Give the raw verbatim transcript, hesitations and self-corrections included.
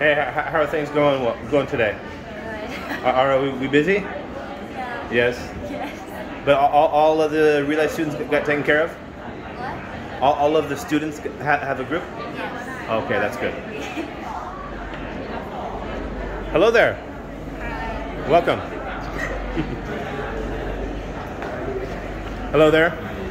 Hey, how, how are things going going today? Good. Are, are we, we busy? Yeah. Yes. Yes. But all, all of the Relay students got taken care of? What? All, all of the students ha have a group? Yes. Okay, that's good. Hello there. Hi. Welcome. Hello there.